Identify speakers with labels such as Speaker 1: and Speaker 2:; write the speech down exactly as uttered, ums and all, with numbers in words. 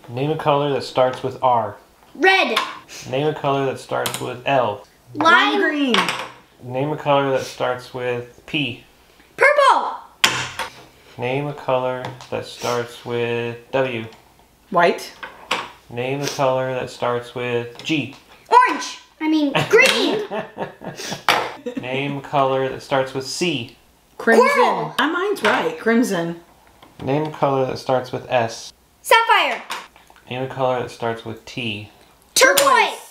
Speaker 1: Name a color that starts with R.
Speaker 2: Red.
Speaker 1: Name a color that starts with L.
Speaker 2: Lime
Speaker 3: green.
Speaker 1: Name a color that starts with P.
Speaker 2: Purple.
Speaker 1: Name a color that starts with W.
Speaker 3: White.
Speaker 1: Name a color that starts with G.
Speaker 2: Orange. I mean green.
Speaker 1: Name a color that starts with C.
Speaker 3: Crimson.
Speaker 2: Coral.
Speaker 3: Ah, mine's right. Crimson.
Speaker 1: Name a color that starts with S.
Speaker 2: Sapphire.
Speaker 1: Name a color that starts with T.
Speaker 2: Turquoise.